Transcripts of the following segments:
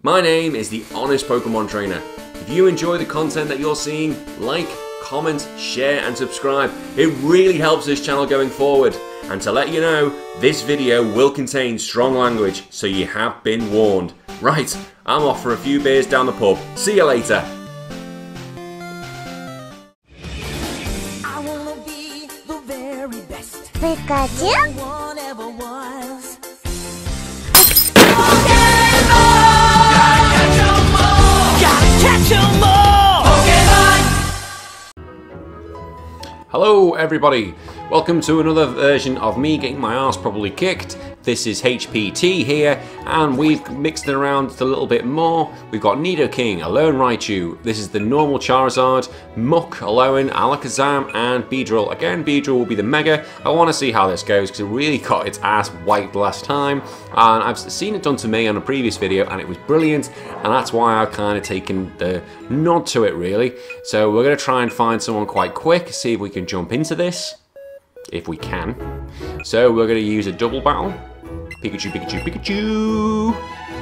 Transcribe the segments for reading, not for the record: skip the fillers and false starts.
My name is the Honest Pokemon Trainer. If you enjoy the content that you're seeing, like, comment, share and subscribe. It really helps this channel going forward. And to let you know, this video will contain strong language, so you have been warned. Right, I'm off for a few beers down the pub. See you later. I wanna be the very best. Pikachu? No one ever was. Hello everybody, welcome to another version of me getting my arse properly kicked. This is HPT here, and we've mixed it around a little bit more. We've got Nidoking, Alolan Raichu, this is the normal Charizard, Muk, Alolan, Alakazam, and Beedrill. Again, Beedrill will be the Mega. I want to see how this goes, because it really got its ass wiped last time, and I've seen it done to me on a previous video, and it was brilliant, and that's why I've kind of taken the nod to it, really. So we're going to try and find someone quite quick, see if we can jump into this, if we can. So we're going to use a double battle. Pikachu, Pikachu, Pikachu!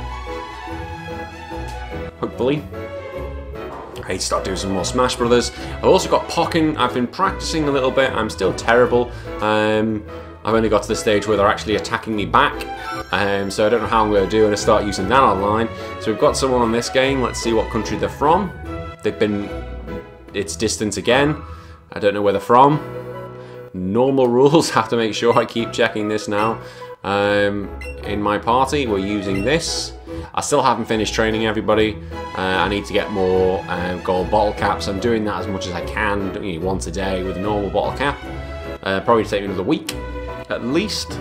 Hopefully. I need to start doing some more Smash Brothers. I've also got Pokken. I've been practicing a little bit. I'm still terrible. I've only got to the stage where they're actually attacking me back. So I don't know how I'm going to do. I'm going to start using that online. So we've got someone on this game. Let's see what country they're from. They've been... It's distant again. I don't know where they're from. Normal rules. Have to make sure I keep checking this now. In my party, we're using this. I still haven't finished training everybody. I need to get more gold bottle caps. I'm doing that as much as I can, once a day with a normal bottle cap. Probably take me another week, at least.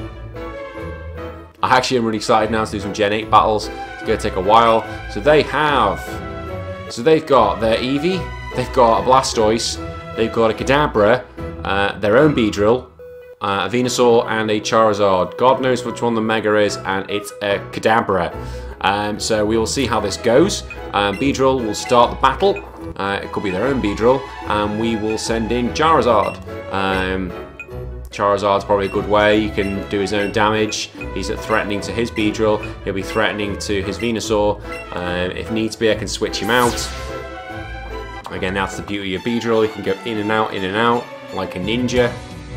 I actually am really excited now to do some Gen 8 battles. It's going to take a while. So they've got their Eevee, they've got a Blastoise, they've got a Kadabra, their own Beedrill, a Venusaur and a Charizard. God knows which one the Mega is, and it's a Kadabra. So we will see how this goes. Beedrill will start the battle. It could be their own Beedrill, and we will send in Charizard. Charizard's probably a good way. He can do his own damage. He's threatening to his Beedrill. He'll be threatening to his Venusaur. If needs be, I can switch him out. Again, that's the beauty of Beedrill. He can go in and out, like a ninja.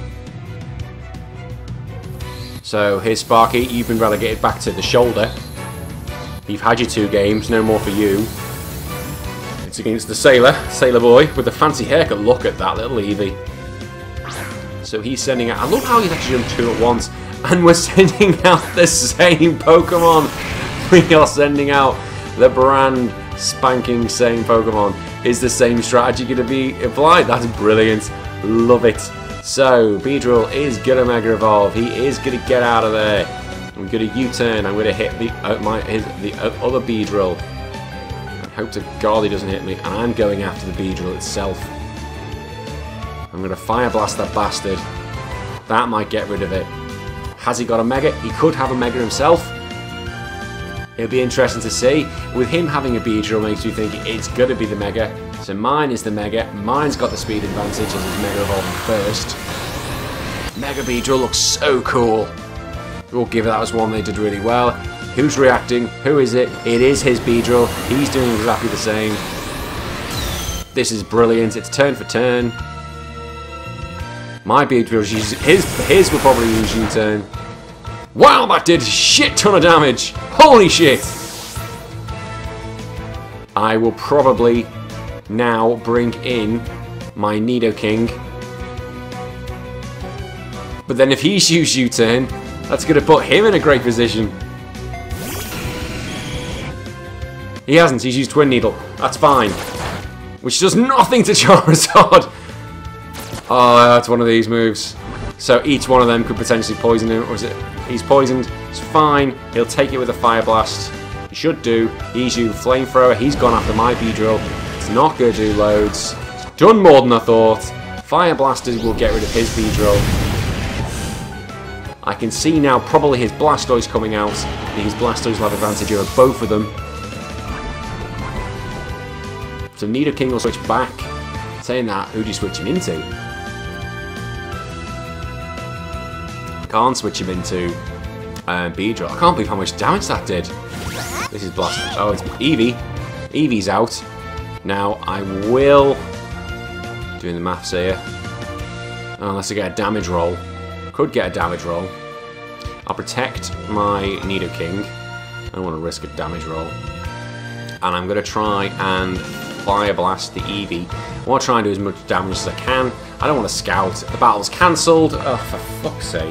So here's Sparky. You've been relegated back to the shoulder. You've had your 2 games, no more for you. It's against the Sailor Boy with the fancy haircut. Look at that little Eevee. So he's sending out... I love how he's actually done 2 at once. And we're sending out the same Pokemon. We are sending out the brand spanking same Pokemon. Is the same strategy going to be applied? That's brilliant. Love it. So, Beedrill is going to Mega Evolve. He is going to get out of there. I'm going to U-turn. I'm going to hit the other Beedrill. I hope to God he doesn't hit me. And I'm going after the Beedrill itself. I'm going to Fire Blast that bastard. That might get rid of it. Has he got a Mega? He could have a Mega himself. It'll be interesting to see. With him having a Beedrill makes me think it's going to be the Mega. So mine is the Mega. Mine's got the speed advantage as it's Mega Evolving first. Mega Beedrill looks so cool. We'll give that as one they did really well. Who's reacting? Who is it? It is his Beedrill. He's doing exactly the same. This is brilliant. It's turn for turn. My Beedrill, his will probably use U-turn. Wow, that did a shit ton of damage. Holy shit. I will probably now bring in my Nidoking. But then if he's used U-turn, that's going to put him in a great position. He hasn't, he's used Twin Needle. That's fine. Which does nothing to Charizard. Oh, that's one of these moves. So each one of them could potentially poison him. Or is it? He's poisoned. It's fine. He'll take it with a Fire Blast. He should do. He's used Flamethrower. He's gone after my Beedrill. It's not going to do loads. It's done more than I thought. Fire Blasters will get rid of his Beedrill. I can see now probably his Blastoise coming out. His Blastoise will have advantage over both of them. So Nidoking will switch back. Saying that, who do you switch him into? Can't switch him into Beedrill. I can't believe how much damage that did. This is blasted. Oh, it's Eevee. Eevee's out. Now, I will... Doing the maths here. Unless I get a damage roll. Could get a damage roll. I'll protect my Nidoking. I don't want to risk a damage roll. And I'm going to try and Fire Blast the Eevee. I want to try and do as much damage as I can. I don't want to scout. The battle's cancelled. Oh, for fuck's sake.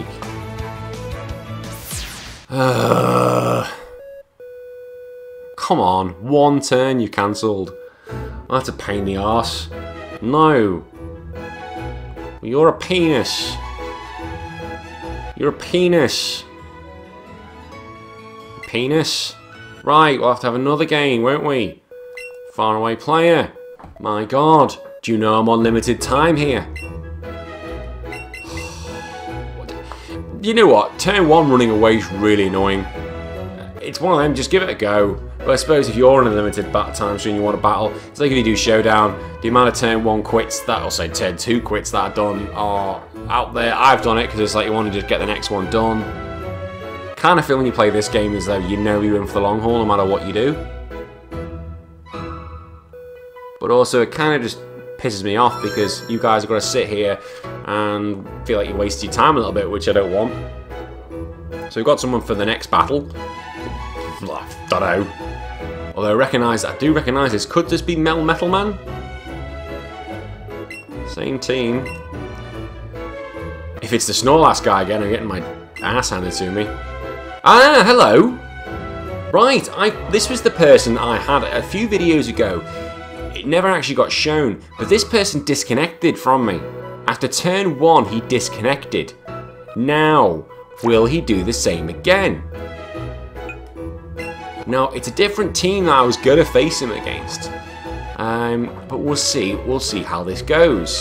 Come on. One turn you cancelled. That's a pain in the arse. No. You're a penis. You're a penis. Penis. Right, we'll have to have another game, won't we? Faraway player. My god. Do you know I'm on limited time here? You know what? Turn 1 running away is really annoying. It's one of them, just give it a go. But I suppose if you're in a limited battle time stream and you want to battle, it's like if you do Showdown, the amount of turn 1 quits that, or say turn 2 quits that are done are out there. I've done it because it's like you want to just get the next one done. Kind of feel when you play this game as though you know you're in for the long haul no matter what you do. But also it kind of just pisses me off because you guys are going to sit here and feel like you wasted your time a little bit, which I don't want. So we've got someone for the next battle. Don't know. Although I do recognise this. Could this be Metal Man? Same team. If it's the Snorlax guy again, I'm getting my ass handed to me. Ah, hello! Right, this was the person I had a few videos ago. It never actually got shown, but this person disconnected from me. After turn 1, he disconnected. Now, will he do the same again? Now, it's a different team that I was going to face him against. But we'll see. We'll see how this goes.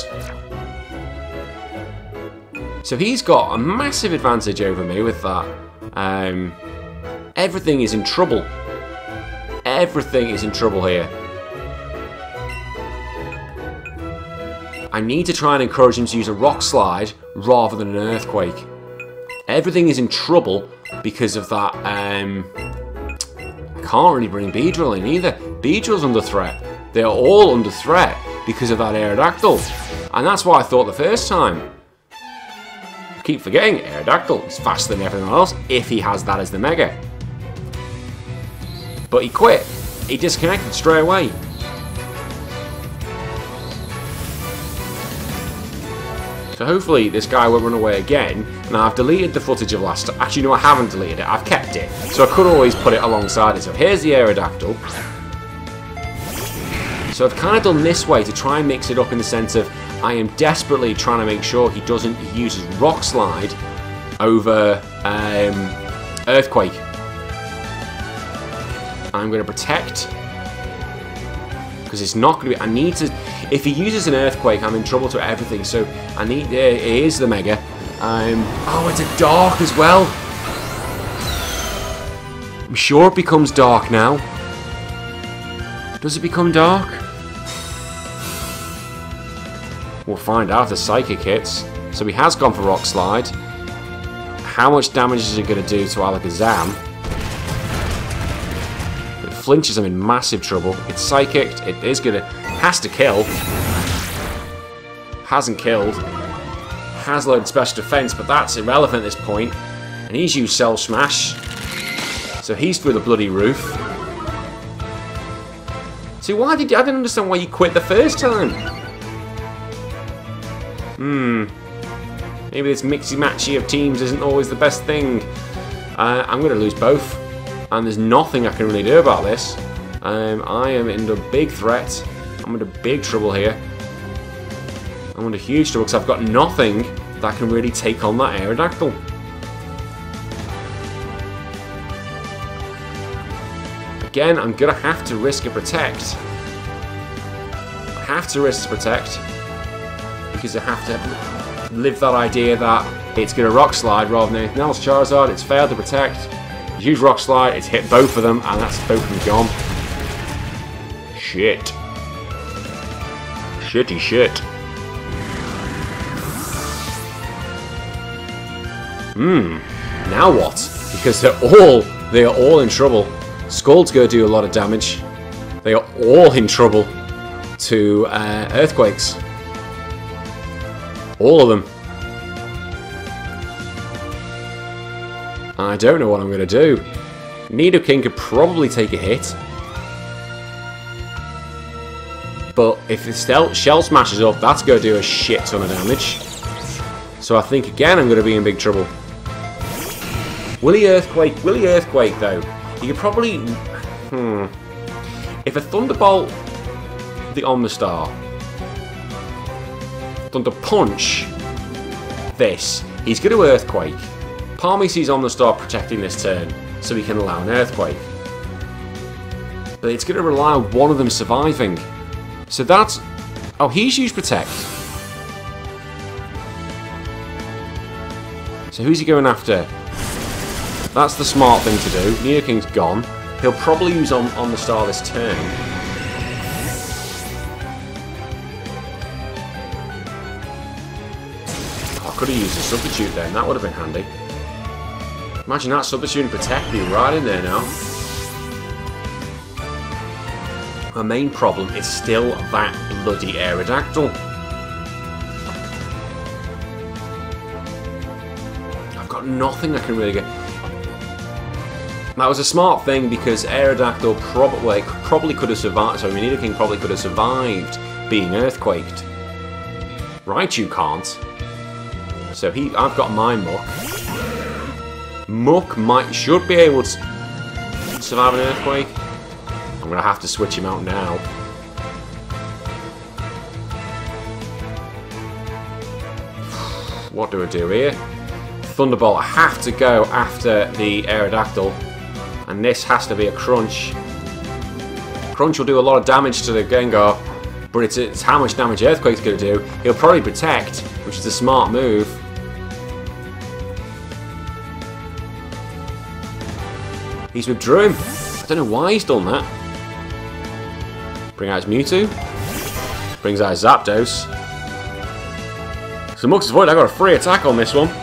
So he's got a massive advantage over me with that. Everything is in trouble. Everything is in trouble here. I need to try and encourage him to use a Rock Slide rather than an Earthquake. Everything is in trouble because of that. I can't really bring Beedrill in either. Beedrill's under threat. They're all under threat because of that Aerodactyl. And that's what I thought the first time. I keep forgetting Aerodactyl is faster than everyone else if he has that as the Mega. But he quit. He disconnected straight away. So hopefully this guy won't run away again. Now I've deleted the footage of last time. Actually no, I haven't deleted it. I've kept it. So I could always put it alongside it. So here's the Aerodactyl. So I've kind of done this way to try and mix it up in the sense of I am desperately trying to make sure he uses Rock Slide over Earthquake. I'm going to protect because it's not going to be. I need to. If he uses an Earthquake, I'm in trouble to everything. So I need. Here's the Mega. Oh, it's a Dark as well. I'm sure it becomes Dark now. Does it become Dark? We'll find out if the Psychic hits. So he has gone for Rock Slide. How much damage is it going to do to Alakazam? It flinches, I'm in massive trouble. It's Psychicked. It is going to... Has to kill. Hasn't killed. Has loaded special defense, but that's irrelevant at this point. And he's used Cell Smash. So he's through the bloody roof. See, why did you... I didn't understand why you quit the first time. Maybe this mixy-matchy of teams isn't always the best thing. I'm going to lose both. And there's nothing I can really do about this. I am under big threat. I'm under big trouble here. I'm under huge trouble because I've got nothing that can really take on that Aerodactyl. Again, I'm going to have to risk a Protect. I have to risk a Protect. Because I have to live that idea that it's going to Rock Slide rather than anything else. Charizard, it's failed to Protect. Huge Rock Slide, it's hit both of them, and that's both of them gone. Shit. Shitty shit. Now what? Because they are all in trouble. Scald's going to do a lot of damage. They are all in trouble to Earthquakes. All of them. I don't know what I'm going to do. Nidoking could probably take a hit. But if the Shell smashes up, that's going to do a shit ton of damage. So I think, again, I'm going to be in big trouble. Will he Earthquake? Will he Earthquake, though? You could probably... If a Thunderbolt... The Omnistar... Thunder Punch... This. He's going to Earthquake. Part of me sees Omnistar protecting this turn, so he can allow an Earthquake. But it's going to rely on one of them surviving. So that's... Oh, he's used Protect. So who's he going after? That's the smart thing to do. Nidoking's gone. He'll probably use on the start of this turn. Oh, I could have used a substitute then. That would have been handy. Imagine that substitute and Protect being right in there now. My main problem is still that bloody Aerodactyl. I've got nothing I can really get. That was a smart thing because Aerodactyl probably could have survived. Sorry, Nidoking probably could have survived being Earthquaked. Raichu can't. So I've got my Muck. Muck should be able to survive an Earthquake. I'm going to have to switch him out now. What do I do here? Thunderbolt. I have to go after the Aerodactyl. And this has to be a Crunch. Crunch will do a lot of damage to the Gengar. But it's how much damage Earthquake's going to do. He'll probably Protect, which is a smart move. He's withdrew him. I don't know why he's done that. Bring out his Mewtwo. Brings out his Zapdos. So Mux's Void, I got a free attack on this one.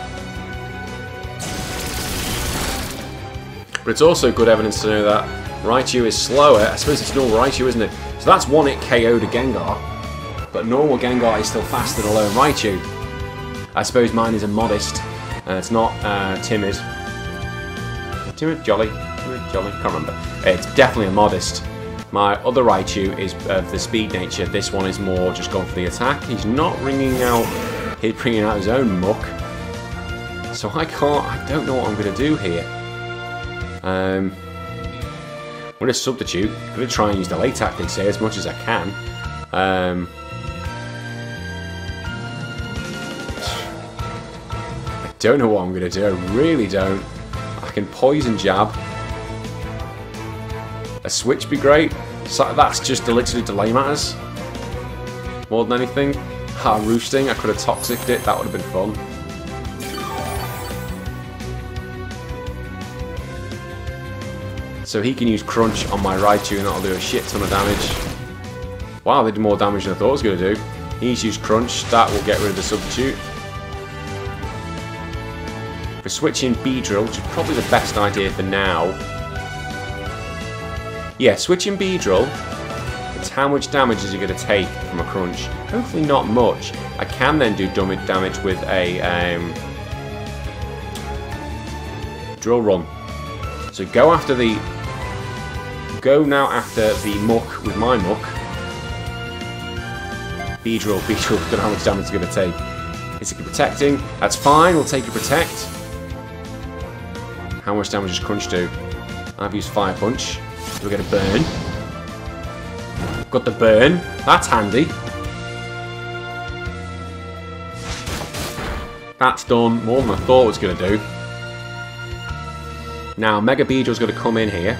But it's also good evidence to know that Raichu is slower. I suppose it's normal Raichu, isn't it? So that's one hit KO to Gengar. But normal Gengar is still faster than a lone Raichu. I suppose mine is a modest. It's not timid. Timid? Jolly? Timid? Jolly? Can't remember. It's definitely a modest. My other Raichu is of the speed nature. This one is more just going for the attack. He's not bringing out his own Muck. So I don't know what I'm going to do here. I'm going to substitute. I'm going to try and use delay tactics here as much as I can. I don't know what I'm going to do. I really don't. I can Poison Jab. A switch be great. So that's just literally delay matters. More than anything. Roosting. I could have Toxic'd it. That would have been fun. So he can use Crunch on my Raichu and that'll do a shit ton of damage. Wow, they did more damage than I thought it was going to do. He's used Crunch. That will get rid of the substitute. For switching Beedrill, which is probably the best idea for now. Yeah, switching Beedrill, it's how much damage is he going to take from a Crunch? Hopefully not much. I can then do damage with a Drill Run. So go now after the Muck with my Muck. Beedrill, don't know how much damage it's going to take. Is it protecting? That's fine, we'll take a Protect. How much damage does Crunch do? I've used Fire Punch. Do we get a burn? Got the burn. That's handy. That's done more than I thought it was going to do. Now, Mega Beedrill's going to come in here.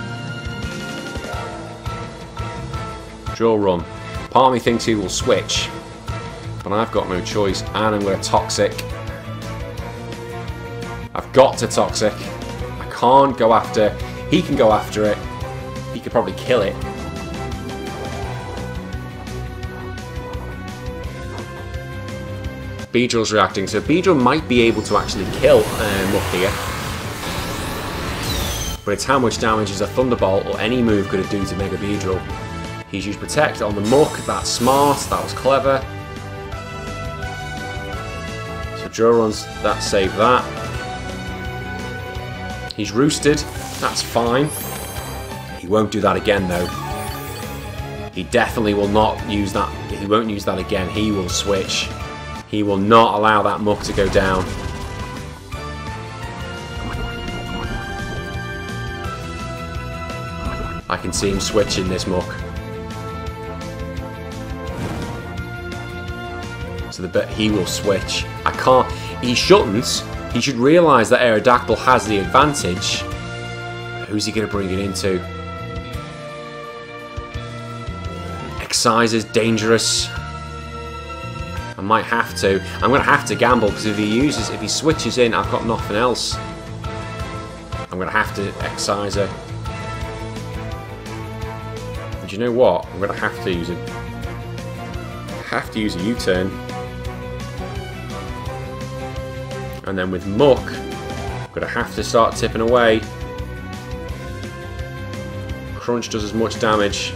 Drill Run. Part of me thinks he will switch. But I've got no choice. And I'm going to Toxic. I've got to Toxic. I can't go after... He can go after it. He could probably kill it. Beedrill's reacting, so Beedrill might be able to actually kill Muck here. but it's how much damage as a Thunderbolt or any move could do to Mega Beedrill. He's used Protect on the Muck, that's smart, that was clever. So Drill Runs, that saved that. He's Roosted, that's fine. He won't do that again though. He definitely will not use that, he won't use that again, he will switch. He will not allow that Muck to go down. I can see him switching this Muck. So he will switch. I can't, he shouldn't. He should realise that Aerodactyl has the advantage. Who's he going to bring it into? Excise is dangerous. I might have to. I'm going to have to gamble because if he switches in, I've got nothing else. I'm going to have to Exciser. And you know what? I'm going to have to use it. Have to use a U-turn. And then with Muck, I'm going to have to start tipping away. Crunch does as much damage.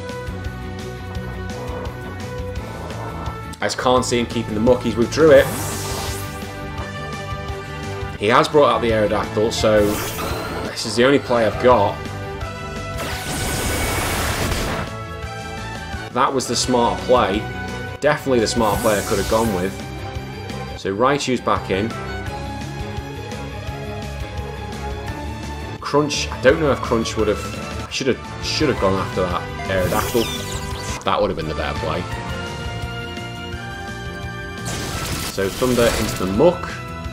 I just can't see him keeping the Muck. He's withdrew it. He has brought out the Aerodactyl, so this is the only play I've got. That was the smarter play. Definitely the smarter play I could have gone with. So Raichu's back in. Crunch, I don't know if Crunch would have... I should have gone after that Aerodactyl. That would have been the better play. So Thunder into the Muck.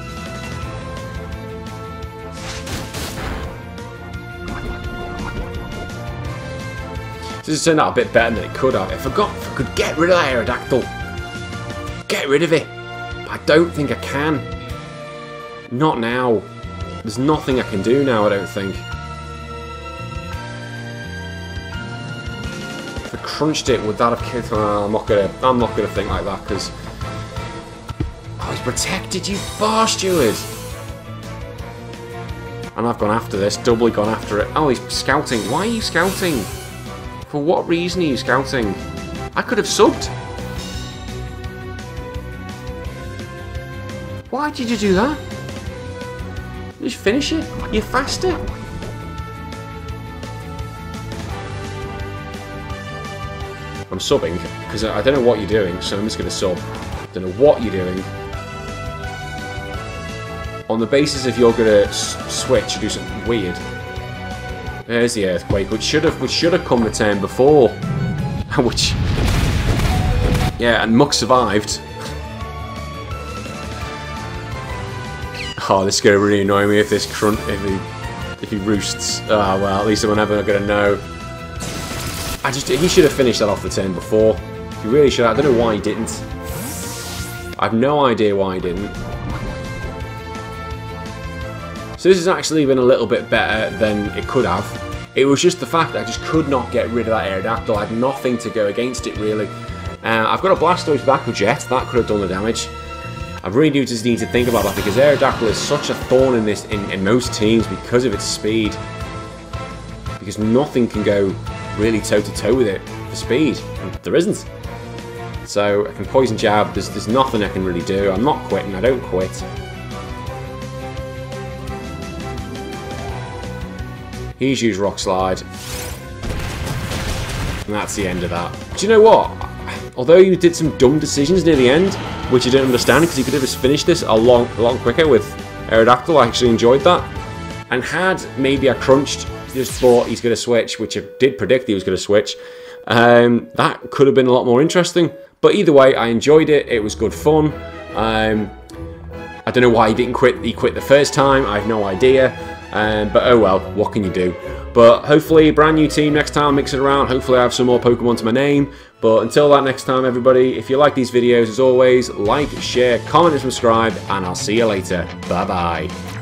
This has turned out a bit better than it could have. If I could get rid of that Aerodactyl. Get rid of it. I don't think I can. Not now. There's nothing I can do now, I don't think. If I crunched it, would that have killed? I'm not gonna think like that because I was protected, you bar steward. And I've gone after this, doubly gone after it. Oh, he's scouting. Why are you scouting? For what reason are you scouting? I could have subbed. Why did you do that? Just finish it. You're faster. I'm subbing because I don't know what you're doing, so I'm just going to sub. Don't know what you're doing. On the basis if you're going to switch or do something weird. There's the Earthquake, which should have come the turn before. Which, yeah, and Muck survived. Oh, this is going to really annoy me if this if he roosts. Oh well, at least I'm never going to know. He should have finished that off the turn before. He really should have. I don't know why he didn't. I have no idea why he didn't. So this has actually been a little bit better than it could have. It was just the fact that I just could not get rid of that Aerodactyl. I had nothing to go against it really. I've got a Blastoise Vacuum Jet. That could have done the damage. I really do just need to think about that because Aerodactyl is such a thorn in most teams because of its speed. Because nothing can go really toe-to-toe with it for speed. And there isn't. So I can Poison Jab. There's nothing I can really do. I'm not quitting. I don't quit. He's used Rock Slide. And that's the end of that. Do you know what? Although you did some dumb decisions near the end, which I don't understand because you could have just finished this a lot quicker with Aerodactyl. I actually enjoyed that. And had maybe I crunched, just thought he's going to switch, which I did predict he was going to switch, that could have been a lot more interesting. But either way, I enjoyed it. It was good fun. I don't know why he didn't quit. He quit the first time. I have no idea. But oh well, what can you do? But hopefully, brand new team next time, mix it around. Hopefully I have some more Pokemon to my name. But until that next time, everybody, if you like these videos, as always, like, share, comment and subscribe, and I'll see you later. Bye-bye.